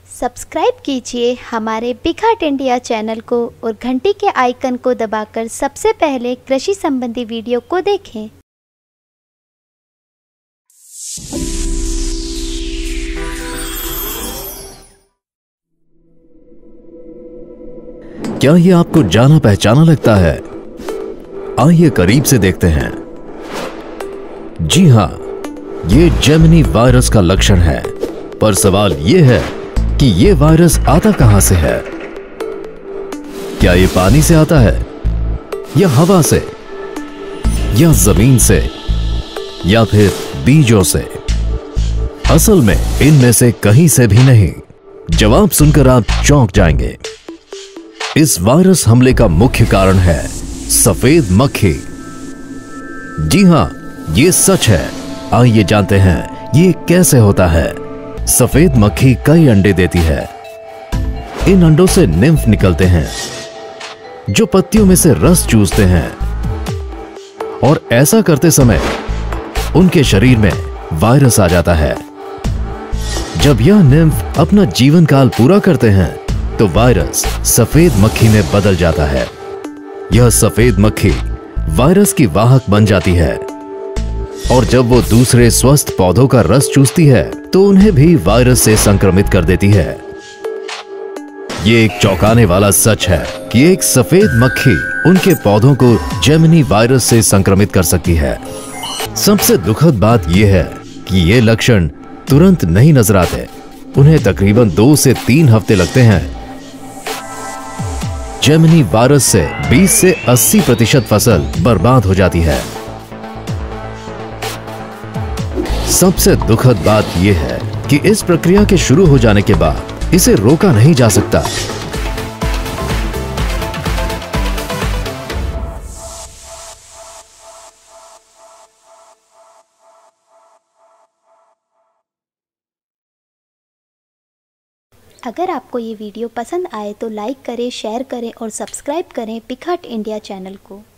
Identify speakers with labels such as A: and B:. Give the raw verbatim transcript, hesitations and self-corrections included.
A: Subscribe कीजिए हमारे बिगहार्ट India channel को और घंटी के आइकन को दबाकर सबसे पहले कृषि संबंधी वीडियो को देखें।
B: क्या ये आपको जाना पहचाना लगता है? आइए करीब से देखते हैं। जी हां, ये जेमिनी वायरस का लक्षण है। पर सवाल ये है कि ये वायरस आता कहां से है? क्या ये पानी से आता है, या हवा से, या जमीन से, या फिर बीजों से? असल में इनमें से कहीं से भी नहीं। जवाब सुनकर आप चौंक जाएंगे। इस वायरस हमले का मुख्य कारण है सफेद मक्खी। जी हां, ये सच है। आइए जानते हैं ये कैसे होता है। सफेद मक्खी कई अंडे देती है। इन अंडों से निम्फ निकलते हैं जो पत्तियों में से रस चूसते हैं, और ऐसा करते समय उनके शरीर में वायरस आ जाता है। जब यह निम्फ अपना जीवन काल पूरा करते हैं तो वायरस सफेद मक्खी में बदल जाता है। यह सफेद मक्खी वायरस की वाहक बन जाती है, और जब वो दूसरे स्वस्थ पौधों का रस चूसती है तो उन्हें भी वायरस से संक्रमित कर देती है। ये एक चौंकाने वाला सच है कि एक सफेद मक्खी उनके पौधों को जेमिनी वायरस से संक्रमित कर सकती है। सबसे दुखद बात यह है कि ये लक्षण तुरंत नहीं नजर आते। उन्हें तकरीबन दो से तीन हफ्ते लगते हैं। जेमिनी वायरस से बीस से अस्सी प्रतिशत फसल बर्बाद हो जाती है। सबसे दुखद बात यह है कि इस प्रक्रिया के शुरू हो जाने के बाद इसे रोका नहीं जा सकता।
A: अगर आपको ये वीडियो पसंद आए तो लाइक करें, शेयर करें और सब्सक्राइब करें बिगहार्ट इंडिया चैनल को।